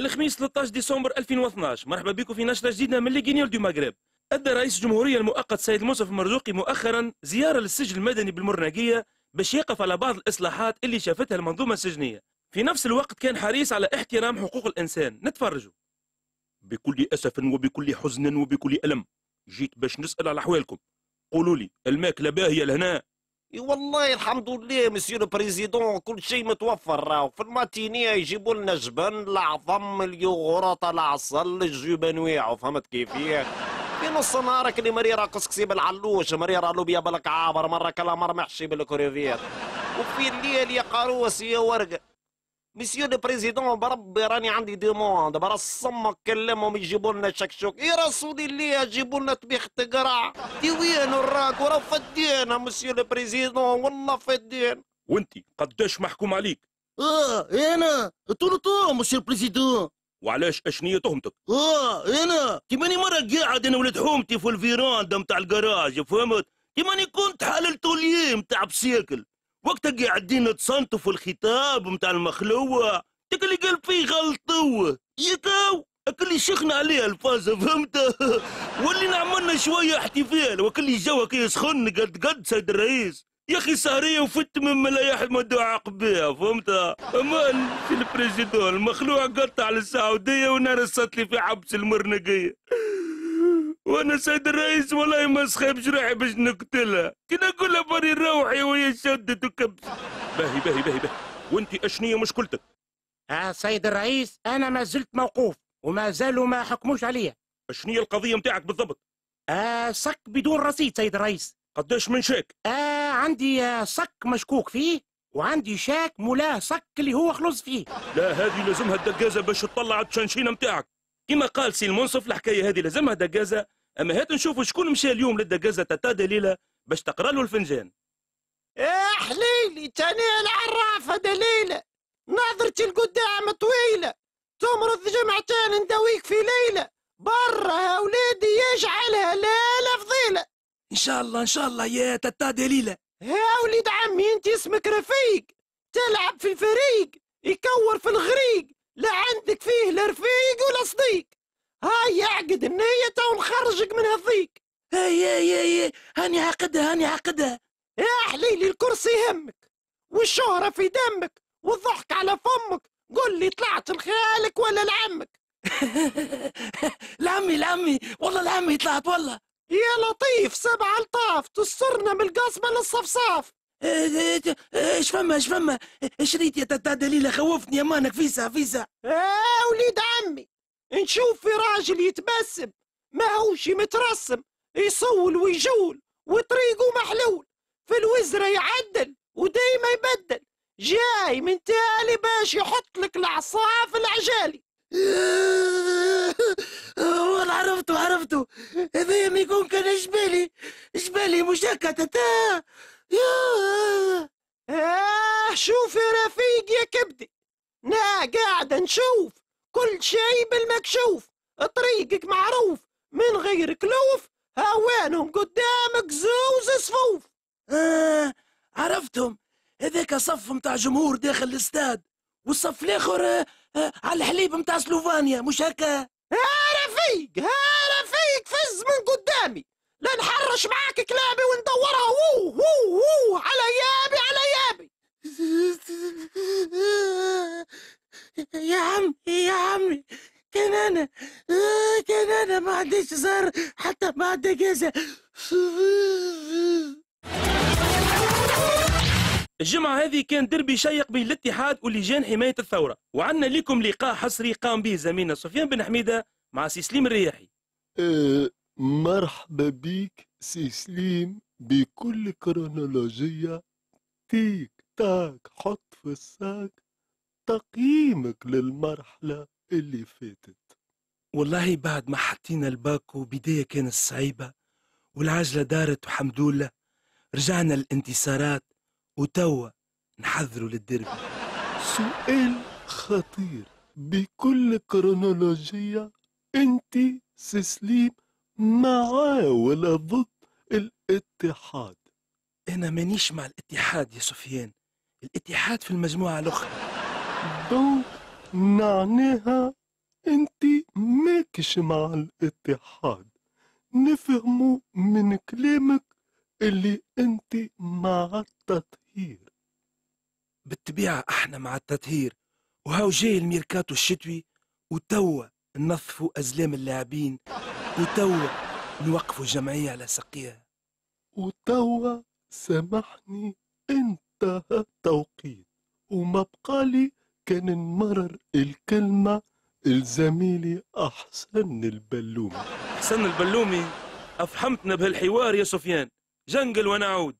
الخميس 13 ديسمبر 2012. مرحبا بكم في نشرة جديدة من ليغينيول دو مغرب. أدى رئيس الجمهورية المؤقت سيد منصف المرزوقي مؤخرا زيارة للسجن المدني بالمرناقية باش يقف على بعض الإصلاحات اللي شافتها المنظومة السجنية. في نفس الوقت كان حريص على احترام حقوق الإنسان. نتفرجوا. بكل أسف وبكل حزن وبكل ألم جيت باش نسأل على أحوالكم. قولوا لي الماكلة باهية لهنا؟ والله الحمد لله مسيو البريزيدون، كل شيء متوفر. راهو في الماتينية يجيبوا لنا جبن، العظم، اليوغورات، العسل، الجبن انواعه، فهمت كيفيه؟ في نص نهارك اللي مريرة كسكسي بالعلوش، مريرة لوبيا بالكعابر، مرة كلامر محشي بالكوريفيات، وفي الليل يا قاروس يا ورقة. مسيو البريزيدون بربي راني عندي ديموند، برا الصمك كلمهم يجيبوا لنا شكشوك. يا رسول الله يجيبوا لنا طبيخ تقرع. دي وين الراك ورا فدينا مسيو البريزيدون، والله فدين. وانتي قداش محكوم عليك؟ انا طول مسيو البريزيدون. وعلاش اشنية تهمتك؟ انا ماني مرة قاعد انا ولد حومتي في الفيراندا متاع الجراج، فهمت؟ ماني كنت حللت اليم متاع بسيكل، وقتها قاعدين نتصنتوا في الخطاب متاع المخلوة، تك اللي قال فيه غلطوه يكاو اللي شخنا عليه الفازة، فهمت؟ واللي نعملنا شوية احتفال وكل الجو كي يسخن قد سيد الرئيس. يا اخي سهرية وفت من ملايح المدعق بها، فهمت؟ امان في البريزيدون المخلوع قطع على السعودية ونرست لي في حبس المرنقية، وانا سيد الرئيس والله ما سخيبش روحي باش نقتلها، كي نقولها بري روحي وهي شدت وكبست. باهي وانت اشنية مشكلتك؟ سيد الرئيس انا ما زلت موقوف وما زالوا ما حكموش عليا. اشنية القضية متاعك بالضبط؟ صك بدون رصيد سيد الرئيس. قداش من شاك؟ عندي صك مشكوك فيه، وعندي شاك مولاه صك اللي هو خلص فيه. لا هذه لازمها الدقازة باش تطلع التشنشينة متاعك. كما قال سي المنصف الحكاية هذه لازمها دقازة. اما هات نشوفوا شكون مشى اليوم للدقازة تاتا دليلة باش تقرا له الفنجان. حليلي تاني العرافة دليلة، نظرتي القدام طويلة، تمرض جمعتين نداويك في ليلة، برا يا ولادي يجعلها ليلة فضيلة. ان شاء الله يا تاتا دليلة. يا وليد عمي انت اسمك رفيق، تلعب في الفريق يكور في الغريق، لا عندك فيه لا رفيق ولا صديق. هاي اعقد النية ونخرجك من هالضيق. هاي هاني عقدها. يا حليلي الكرسي يهمك، والشهرة في دمك، والضحك على فمك، قل لي طلعت لخالك ولا لعمك؟ لعمي والله لعمي طلعت والله. يا لطيف 7 الطاف تسترنا من القصبة للصفصاف. ايش فما شريت يا تاتا دليلة، خوفتني امانك فيسا. وليد عمي نشوف في راجل يتبسم ما هوش مترسم، يصول ويجول وطريقه محلول، في الوزرة يعدل وديما يبدل، جاي من تالي باش يحط لك العصا في العجالي. والله عرفته هذا ما يكون كان جبالي مش هكا تاتا. شوف يا رفيق يا كبدي، قاعد نشوف كل شيء بالمكشوف، طريقك معروف من غير كلوف، هوانهم قدامك زوز صفوف. عرفتهم، هذاك صف متاع جمهور داخل الاستاد، والصف الاخر على الحليب متاع سلوفانيا، مش هكا؟ رفيق فز من قدامي، لا نحرش معاك كلابي وندورها وو على يابي. يا عمي كان انا ما عنديش زهر حتى ما عندي جازة. الجمعة هذه كان دربي شيق بين الاتحاد ولجان حماية الثورة، وعندنا لكم لقاء حصري قام به زميلنا سفيان بن حميدة مع سي سليم الرياحي. مرحبا بيك سي سليم بكل كرونولوجية، تيك تاك حط في الساك تقييمك للمرحلة اللي فاتت. والله بعد ما حطينا الباكو بداية كانت صعيبة، والعجلة دارت وحمد لله رجعنا الانتصارات، وتوا نحضروا للدربي. سؤال خطير بكل كرونولوجية، انت سليم مع ولا ضد الاتحاد؟ انا مانيش مع الاتحاد يا سفيان، الاتحاد في المجموعة الاخرى. دونك معناها انت ماكش مع الاتحاد، نفهموا من كلامك اللي انت مع التطهير. بالطبيعة احنا مع التطهير، وهاو جاي الميركاتو الشتوي، وتوا ننظفوا أزلام اللاعبين، وتوا نوقفوا الجمعية على سقيها. وتوا سامحني انتهى التوقيت، وما بقالي كان نمرر الكلمة لزميلي أحسن البلومي. حسن البلومي، أفحمتنا بهالحوار يا سفيان، جنقل ونعود.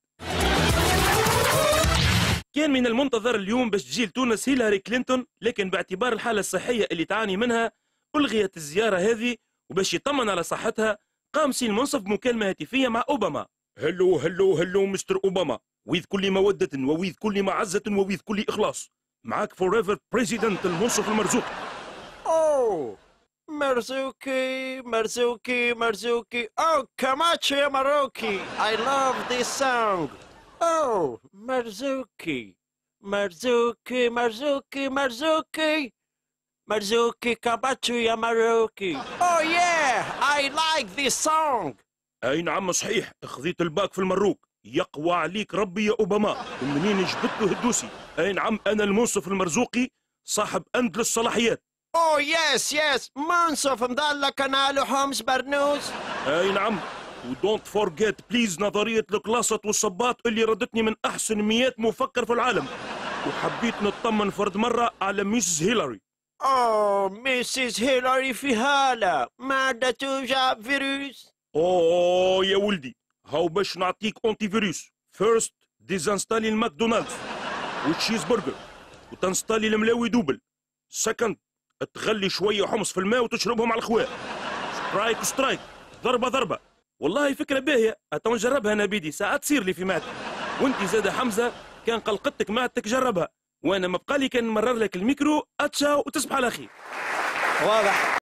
كان من المنتظر اليوم باش تجي لتونس هيلاري كلينتون، لكن باعتبار الحالة الصحية اللي تعاني منها ألغيت الزيارة هذه، وباش يطمن على صحتها قام سي المنصف بمكالمة هاتفية مع أوباما. هلو هلو هلو مستر أوباما، ويذ كل مودة وويذ كل معزة وويذ كل إخلاص، معاك فوريفر بريزيدنت المنصف المرزوقي. أوه مرزوقي مرزوقي مرزوقي. أوه كماتشو يا مروكي. I love this song. أوه مرزوقي مرزوقي مرزوقي مرزوقي مرزوقي كماتشو يا مروكي. Oh yeah I like this song. أي نعم صحيح، خذيت الباك في المروك، يقوى عليك ربي يا أوباما، ومنين جبت له الدوسي. أي نعم أنا المنصف المرزوقي صاحب أندل الصلاحيات. Oh yes yes منصف مدلة كنالو حمص برنوس. أي نعم، ودونت فورجيت بليز نظرية الكلاصة والصباط اللي ردتني من أحسن 100 مفكر في العالم. وحبيت نطمن فرد مرة على ميسز هيلاري. أوه ميسيس هيلاري في حالة ما توجع فيروس. أوه يا ولدي، هاو باش نعطيك أنتي فيروس. فيرست ديزانستالي الماكدونالدز والتشيز برجر، وتنستالي الملاوي دوبل. سكند تغلي شوية حمص في الماء وتشربهم على الخواء. سترايك سترايك، ضربة ضربة. والله فكرة باهية، أتو نجربها أنا بيدي، ساعات تصير لي في معدتي. وانت زاد حمزة كان قلقتك معدتك جربها، وانا ما بقالي كان نمرر لك الميكرو اتشا وتصبح على خير. واضح.